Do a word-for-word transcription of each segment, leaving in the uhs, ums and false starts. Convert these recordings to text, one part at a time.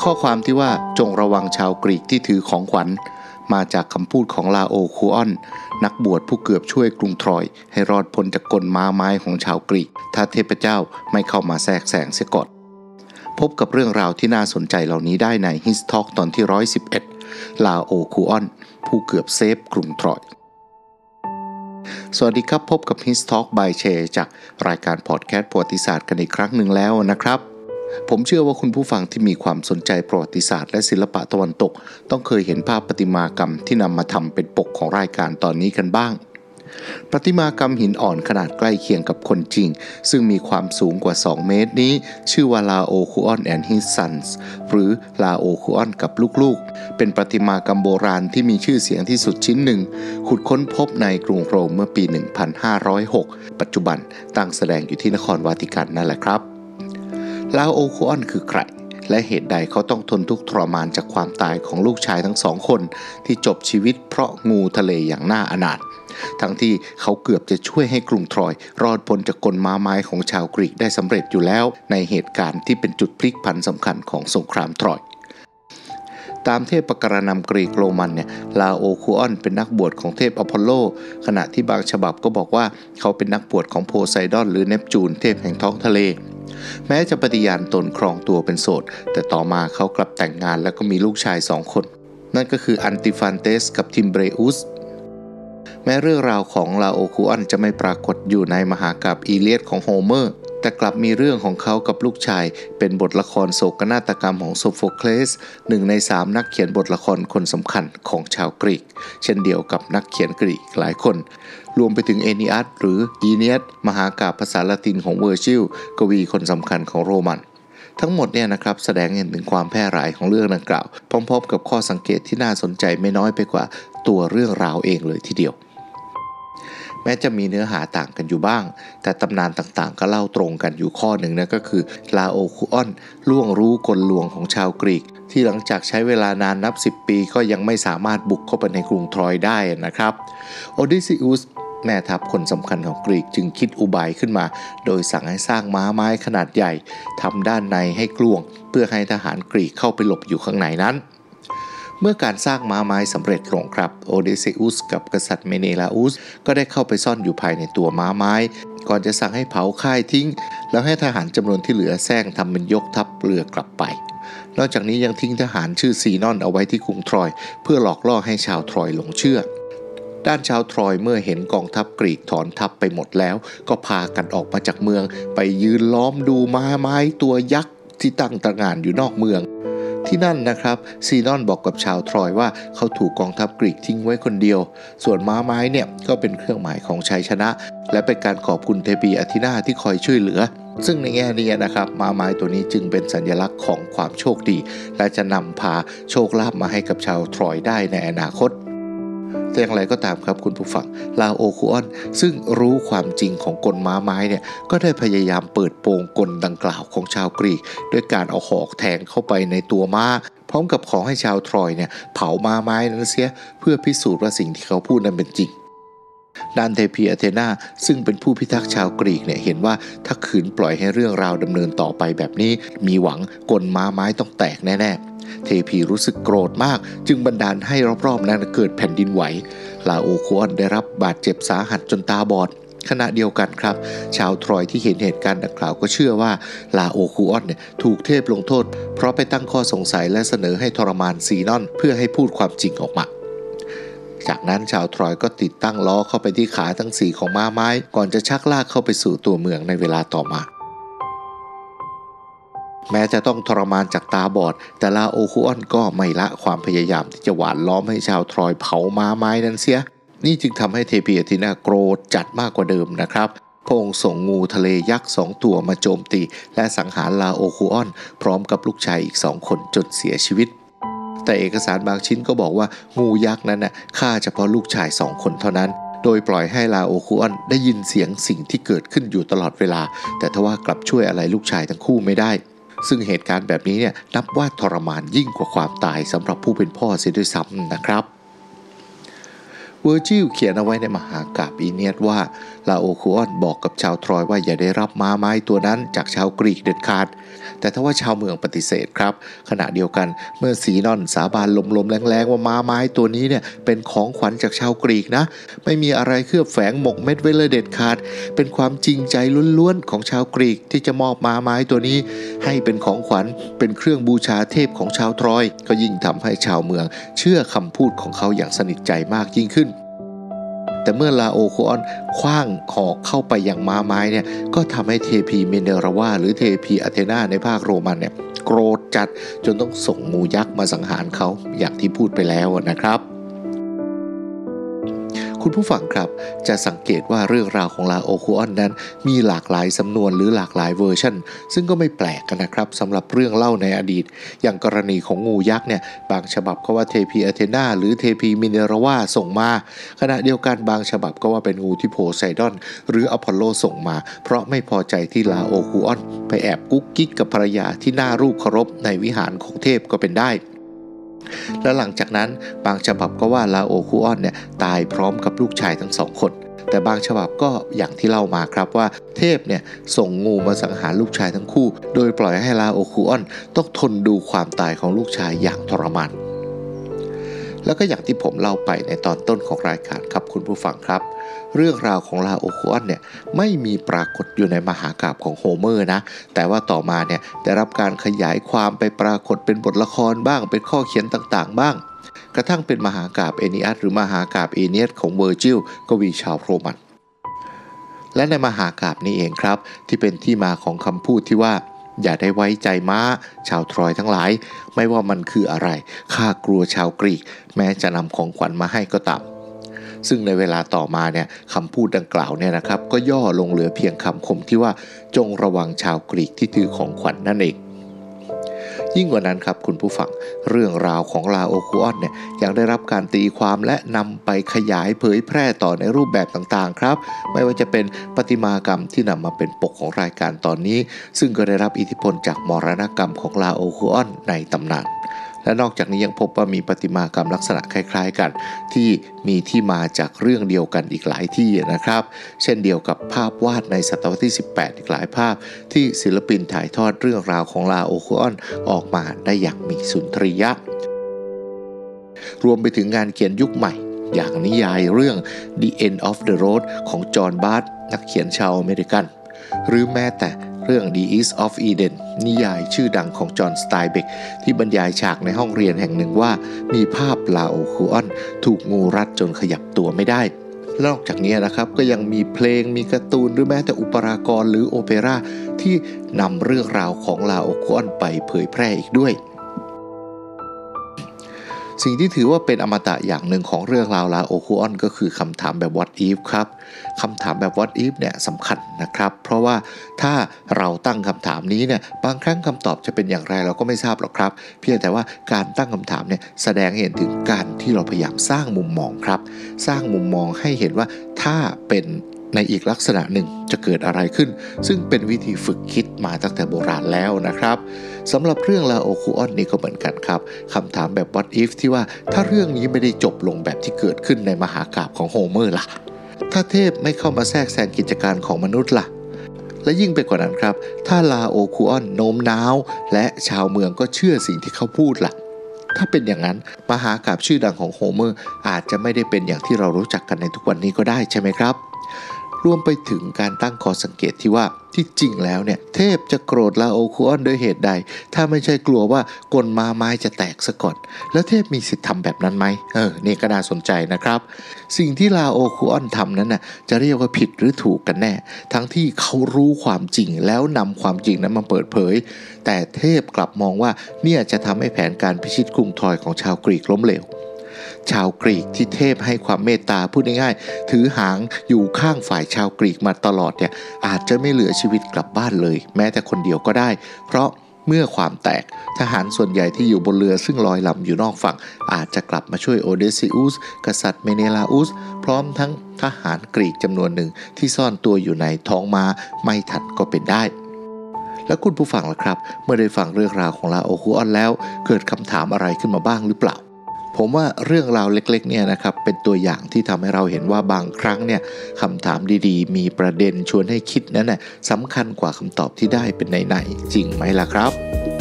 ข้อความที่ว่าจงระวังชาวกรีกที่ถือของขวัญมาจากคำพูดของลาโอคูออนนักบวชผู้เกือบช่วยกรุงทรอยให้รอดพ้นจากกลม้าไม้ของชาวกรีกถ้าเทพเจ้าไม่เข้ามาแทรกแซงเสียก่อนพบกับเรื่องราวที่น่าสนใจเหล่านี้ได้ใน His Talk ตอนที่หนึ่งร้อยสิบเอ็ดลาโอคูออนผู้เกือบเซฟกรุงทรอยสวัสดีครับพบกับ His Talk by เชจากรายการพอดแคสต์ประวัติศาสตร์กันอีกครั้งหนึ่งแล้วนะครับผมเชื่อว่าคุณผู้ฟังที่มีความสนใจประวัติศาสตร์และศิลปะตะวันตกต้องเคยเห็นภาพประติมากรรมที่นำมาทำเป็นปกของรายการตอนนี้กันบ้างประติมากรรมหินอ่อนขนาดใกล้เคียงกับคนจริงซึ่งมีความสูงกว่าสองเมตรนี้ชื่อว่าลาโอคูออน and his sons หรือลาโอคูออนกับลูกๆเป็นประติมากรรมโบราณที่มีชื่อเสียงที่สุดชิ้นหนึ่งขุดค้นพบในกรุงโรมเมื่อปี หนึ่งพันห้าร้อยหก ปัจจุบันตั้งแสดงอยู่ที่นครวาติกันนั่นแหละครับลาโอคูออนคือใครและเหตุใดเขาต้องทนทุกข์ทรมานจากความตายของลูกชายทั้งสองคนที่จบชีวิตเพราะงูทะเลอย่างน่าอนาถทั้งที่เขาเกือบจะช่วยให้กรุงทรอยรอดพ้นจากกลม้าไม้ของชาวกรีกได้สำเร็จอยู่แล้วในเหตุการณ์ที่เป็นจุดพลิกผันสำคัญของสงครามทรอยตามเทพกรณำกรีกโรมันเนี่ยลาโอคูออนเป็นนักบวชของเทพอพอลโลขณะที่บางฉบับก็บอกว่าเขาเป็นนักบวชของโพไซดอนหรือเนปจูนเทพแห่งท้องทะเลแม้จะปฏิญาณตนครองตัวเป็นโสดแต่ต่อมาเขากลับแต่งงานแล้วก็มีลูกชายสองคนนั่นก็คืออันติฟันเตสกับทิมเบรอุสแม้เรื่องราวของลาโอคูออนจะไม่ปรากฏอยู่ในมหากาพย์อีเลียดของโฮเมอร์แต่กลับมีเรื่องของเขากับลูกชายเป็นบทละครโศกนาฏกรรมของโซโฟเคลสหนึ่งในสามนักเขียนบทละครคนสำคัญของชาวกรีกเช่นเดียวกับนักเขียนกรีกหลายคนรวมไปถึงเอนีอัสหรืออีเนียสมหากาพย์ภาษาละตินของเวอร์จิลกวีคนสำคัญของโรมันทั้งหมดเนี่ยนะครับแสดงเห็นถึงความแพร่หลายของเรื่องดังกล่าวพร้อมๆกับข้อสังเกตที่น่าสนใจไม่น้อยไปกว่าตัวเรื่องราวเองเลยทีเดียวแม้จะมีเนื้อหาต่างกันอยู่บ้างแต่ตำนานต่างๆก็เล่าตรงกันอยู่ข้อหนึ่งนะก็คือลาโอคูออนล่วงรู้กลลวงของชาวกรีกที่หลังจากใช้เวลานานนับสิบปีก็ยังไม่สามารถบุกเข้าไปในกรุงทรอยได้นะครับโอดิซิอุสแม่ทัพคนสำคัญของกรีกจึงคิดอุบายขึ้นมาโดยสั่งให้สร้างม้าไม้ขนาดใหญ่ทำด้านในให้กลวงเพื่อให้ทหารกรีกเข้าไปหลบอยู่ข้างในนั้นเมื่อการสร้างม้าไม้สำเร็จลงครับโอดิซิอุสกับกษัตริย์เมเนลาอุสก็ได้เข้าไปซ่อนอยู่ภายในตัวม้าไม้ก่อนจะสั่งให้เผาค่ายทิ้งแล้วให้ทหารจำนวนที่เหลือแซงทำเป็นยกทัพเรือกลับไปนอกจากนี้ยังทิ้งทหารชื่อซีนอนเอาไว้ที่กรุงทรอยเพื่อหลอกล่อให้ชาวทรอยหลงเชื่อด้านชาวทรอยเมื่อเห็นกองทัพกรีกถอนทัพไปหมดแล้วก็พากันออกมาจากเมืองไปยืนล้อมดูม้าไม้ตัวยักษ์ที่ตั้งตระหง่านอยู่นอกเมืองที่นั่นนะครับซีนอนบอกกับชาวทรอยว่าเขาถูกกองทัพกรีกทิ้งไว้คนเดียวส่วนม้าไม้เนี่ยก็เป็นเครื่องหมายของชัยชนะและเป็นการขอบคุณเทพีอาทินาที่คอยช่วยเหลือซึ่งในแง่นี้นะครับม้าไม้ตัวนี้จึงเป็นสัญลักษณ์ของความโชคดีและจะนำพาโชคลาภมาให้กับชาวทรอยได้ในอนาคตแต่อย่างไรก็ตามครับคุณผู้ฟังลาโอคูออนซึ่งรู้ความจริงของกลม้าไม้เนี่ยก็ได้พยายามเปิดโปงกลดังกล่าวของชาวกรีกด้วยการเอาหอกแทงเข้าไปในตัวม้าพร้อมกับขอให้ชาวทรอยเนี่ยเผาม้าไม้นั้นเสียเพื่อพิสูจน์ว่าสิ่งที่เขาพูดนั้นเป็นจริงด้านเทพีอาเธนาซึ่งเป็นผู้พิทักษ์ชาวกรีกเนี่ยเห็นว่าถ้าขืนปล่อยให้เรื่องราวดำเนินต่อไปแบบนี้มีหวังกลม้าไม้ต้องแตกแน่ๆเทพีรู้สึกโกรธมากจึงบันดาลให้รอบๆนั้นเกิดแผ่นดินไหวลาโอคูออนได้รับบาดเจ็บสาหัสจนตาบอดขณะเดียวกันครับชาวทรอยที่เห็นเหตุการณ์ดังกล่าวก็เชื่อว่าลาโอคูออนเนี่ยถูกเทพลงโทษเพราะไปตั้งข้อสงสัยและเสนอให้ทรมานซีนอนเพื่อให้พูดความจริงออกมาจากนั้นชาวทรอยก็ติดตั้งล้อเข้าไปที่ขาทั้งสี่ของม้าไม้ก่อนจะชักลากเข้าไปสู่ตัวเมืองในเวลาต่อมาแม้จะต้องทรมานจากตาบอดแต่ลาโอคูออนก็ไม่ละความพยายามที่จะหวานล้อมให้ชาวทรอยเผาม้าไม้นั้นเสียนี่จึงทำให้เทพีอาทินาโกรธจัดมากกว่าเดิมนะครับพระองค์ส่งงูทะเลยักษ์สองตัวมาโจมตีและสังหารลาโอคูออนพร้อมกับลูกชายอีกสองคนจนเสียชีวิตแต่เอกสารบางชิ้นก็บอกว่างูยักษ์นั้นน่ะฆ่าเฉพาะลูกชายสองคนเท่านั้นโดยปล่อยให้ลาโอคูออนได้ยินเสียงสิ่งที่เกิดขึ้นอยู่ตลอดเวลาแต่ทว่ากลับช่วยอะไรลูกชายทั้งคู่ไม่ได้ซึ่งเหตุการณ์แบบนี้เนี่ยนับว่าทรมานยิ่งกว่าความตายสำหรับผู้เป็นพ่อเสียด้วยซ้ำนะครับเวอร์จิลเขียนเอาไว้ในมหากาพย์อีเนียสว่าลาโอคูออนบอกกับชาวทรอยว่าอย่าได้รับม้าไม้ตัวนั้นจากชาวกรีกเด็ดขาดแต่ถ้าว่าชาวเมืองปฏิเสธครับขณะเดียวกันเมื่อซีนอนสาบานลมๆแรงๆว่าม้าไม้ตัวนี้เนี่ยเป็นของขวัญจากชาวกรีกนะไม่มีอะไรเคลือบแฝงหมกเม็ดไว้เลยเด็ดขาดเป็นความจริงใจล้วนๆของชาวกรีกที่จะมอบม้าไม้ตัวนี้ให้เป็นของขวัญเป็นเครื่องบูชาเทพของชาวทรอยก็ยิ่งทำให้ชาวเมืองเชื่อคำพูดของเขาอย่างสนิทใจมากยิ่งขึ้นแต่เมื่อลาโอคูออนคว้างหอกเข้าไปยังม้าไม้เนี่ยก็ทำให้เทพีเมเนราวาหรือเทพีอาเธนาในภาคโรมันเนี่ยโกรธจัดจนต้องส่งงูยักษ์มาสังหารเขาอย่างที่พูดไปแล้วนะครับคุณผู้ฟังครับจะสังเกตว่าเรื่องราวของลาโอคูออนนั้นมีหลากหลายสำนวนหรือหลากหลายเวอร์ชันซึ่งก็ไม่แปลกกันนะครับสำหรับเรื่องเล่าในอดีตอย่างกรณีของงูยักษ์เนี่ยบางฉบับก็ว่าเทพีอาเธนาหรือเทพีมิเนราวาส่งมาขณะเดียวกันบางฉบับก็ว่าเป็นงูที่โพไซดอนหรืออพอลโลส่งมาเพราะไม่พอใจที่ลาโอคูออนไปแอบกุ๊กกิ๊กกับภรรยาที่น่ารูปเคารพในวิหารของเทพก็เป็นได้และหลังจากนั้นบางฉบับก็ว่าลาโอคูออนเนี่ยตายพร้อมกับลูกชายทั้งสองคนแต่บางฉบับก็อย่างที่เล่ามาครับว่าเทพเนี่ยส่งงูมาสังหารลูกชายทั้งคู่โดยปล่อยให้ลาโอคูออนต้องทนดูความตายของลูกชายอย่างทรมานแล้วก็อย่างที่ผมเล่าไปในตอนต้นของรายการครับคุณผู้ฟังครับเรื่องราวของลาโอคูออนเนี่ยไม่มีปรากฏอยู่ในมหากาพย์ของโฮเมอร์นะแต่ว่าต่อมาเนี่ยได้รับการขยายความไปปรากฏเป็นบทละครบ้างเป็นข้อเขียนต่างๆบ้างกระทั่งเป็นมหากาพย์เอเนียสหรือมหากาพย์เอเนียสของเวอร์จิลกวีชาวโรมันและในมหากาพย์นี้เองครับที่เป็นที่มาของคำพูดที่ว่าอย่าได้ไว้ใจม้าชาวทรอยทั้งหลายไม่ว่ามันคืออะไรข้ากลัวชาวกรีกแม้จะนำของขวัญมาให้ก็ตามซึ่งในเวลาต่อมาเนี่ยคำพูดดังกล่าวเนี่ยนะครับก็ย่อลงเหลือเพียงคำคมที่ว่าจงระวังชาวกรีกที่ถือของขวัญ นั่นเองยิ่งกว่านั้นครับคุณผู้ฟังเรื่องราวของลาโอคูออนเนี่ยยังได้รับการตีความและนำไปขยายเผยแพร่ต่อในรูปแบบต่างๆครับไม่ว่าจะเป็นประติมากรรมที่นำมาเป็นปกของรายการตอนนี้ซึ่งก็ได้รับอิทธิพลจากมรณกรรมของลาโอคูออนในตำนานและนอกจากนี้ยังพบว่ามีประติมากรรมลักษณะคล้ายๆกันที่มีที่มาจากเรื่องเดียวกันอีกหลายที่นะครับเช่นเดียวกับภาพวาดในศตวรรษที่สิบแปดอีกหลายภาพที่ศิลปินถ่ายทอดเรื่องราวของลาโอคูออนออกมาได้อย่างมีสุนทรียะรวมไปถึงงานเขียนยุคใหม่อย่างนิยายเรื่อง The End of the Road ของจอห์น บาร์ธนักเขียนชาวอเมริกันหรือแม้แต่เรื่อง The East of Eden นิยายชื่อดังของจอห์น สไตน์เบกที่บรรยายฉากในห้องเรียนแห่งหนึ่งว่ามีภาพลาโอคูออนถูกงูรัดจนขยับตัวไม่ได้นอกจากนี้นะครับก็ยังมีเพลงมีการ์ตูนหรือแม้แต่อุปรากรหรือโอเปร่าที่นำเรื่องราวของลาโอคูออนไปเผยแพร่อีกด้วยสิ่งที่ถือว่าเป็นอมตะอย่างหนึ่งของเรื่องราวลาโอคูออนก็คือคำถามแบบ what if ครับคำถามแบบ what if เนี่ยสำคัญนะครับเพราะว่าถ้าเราตั้งคำถามนี้เนี่ยบางครั้งคำตอบจะเป็นอย่างไรเราก็ไม่ทราบหรอกครับเพียงแต่ว่าการตั้งคำถามเนี่ยแสดงให้เห็นถึงการที่เราพยายามสร้างมุมมองครับสร้างมุมมองให้เห็นว่าถ้าเป็นในอีกลักษณะหนึ่งจะเกิดอะไรขึ้นซึ่งเป็นวิธีฝึกคิดมาตั้งแต่โบราณแล้วนะครับสำหรับเรื่องลาโอคูออนนี่ก็เหมือนกันครับคำถามแบบ what if ที่ว่าถ้าเรื่องนี้ไม่ได้จบลงแบบที่เกิดขึ้นในมหากาพย์ของโฮเมอร์ล่ะถ้าเทพไม่เข้ามาแทรกแซงกิจการของมนุษย์ล่ะและยิ่งไปกว่านั้นครับถ้าลาโอคูออนโน้มน้าวและชาวเมืองก็เชื่อสิ่งที่เขาพูดล่ะถ้าเป็นอย่างนั้นมหากาพย์ชื่อดังของโฮเมอร์อาจจะไม่ได้เป็นอย่างที่เรารู้จักกันในทุกวันนี้ก็ได้ใช่ไหมครับรวมไปถึงการตั้งข้อสังเกตที่ว่าที่จริงแล้วเนี่ยเทพจะโกรธลาโอคูออนด้วยเหตุใดถ้าไม่ใช่กลัวว่ากลม้าไม้จะแตกซะก่อนแล้วเทพมีสิทธิ์ทำแบบนั้นไหมเออนี่ก็น่าสนใจนะครับสิ่งที่ลาโอคูออนทำนั้นน่ะจะเรียกว่าผิดหรือถูกกันแน่ทั้งที่เขารู้ความจริงแล้วนำความจริงนั้นมาเปิดเผยแต่เทพกลับมองว่าเนี่ยจะทำให้แผนการพิชิตกรุงทรอยของชาวกรีกล้มเหลวชาวกรีกที่เทพให้ความเมตตาพูดง่ายๆถือหางอยู่ข้างฝ่ายชาวกรีกมาตลอดเนี่ยอาจจะไม่เหลือชีวิตกลับบ้านเลยแม้แต่คนเดียวก็ได้เพราะเมื่อความแตกทหารส่วนใหญ่ที่อยู่บนเรือซึ่งลอยลำอยู่นอกฝั่งอาจจะกลับมาช่วยโอเดซิอุสกษัตริย์เมเนลาอุสพร้อมทั้งทหารกรีกจำนวนหนึ่งที่ซ่อนตัวอยู่ในท้องม้าไม่ทันก็เป็นได้แล้วคุณผู้ฟังล่ะครับเมื่อได้ฟังเรื่องราวของลาโอคูออนแล้วเกิดคำถามอะไรขึ้นมาบ้างหรือเปล่าผมว่าเรื่องราวเล็กๆเนี่ยนะครับเป็นตัวอย่างที่ทำให้เราเห็นว่าบางครั้งเนี่ยคำถามดีๆมีประเด็นชวนให้คิดนั้นน่ะสำคัญกว่าคำตอบที่ได้เป็นไหนๆจริงไหมล่ะครับ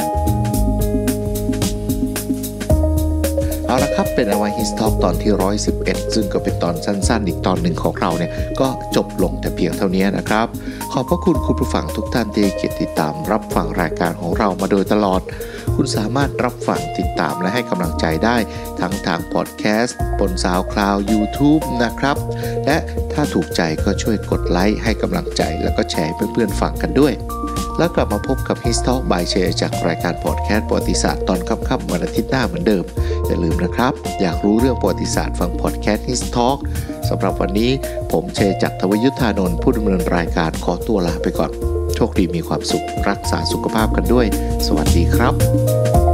เอาละครับเป็นอวาฮิสทอล์กตอนที่หนึ่งร้อยสิบเอ็ดซึ่งก็เป็นตอนสั้นๆอีกตอนหนึ่งของเราเนี่ยก็จบลงแต่เพียงเท่านี้นะครับขอบพระคุณคุณผู้ฟังทุกท่านที่เกียรติตามรับฟังรายการของเรามาโดยตลอดคุณสามารถรับฟังติดตามและให้กำลังใจได้ทั้งทางพอดแคสต์บน SoundCloud YouTube นะครับและถ้าถูกใจก็ช่วยกดไลค์ให้กำลังใจแล้วก็แชร์ให้เพื่อนๆฟังกันด้วยแล้วกลับมาพบกับ His Talk by เชยจากรายการพอดแคสต์ประวัติศาสตร์ตอนค่ำๆวันอาทิตย์หน้าเหมือนเดิมอย่าลืมนะครับอยากรู้เรื่องประวัติศาสตร์ฟังพอดแคสต์ His Talk สำหรับวันนี้ผมเชยจากทวยุทธานนท์ผู้ดำเนินรายการขอตัวลาไปก่อนโชคดีมีความสุขรักษาสุขภาพกันด้วยสวัสดีครับ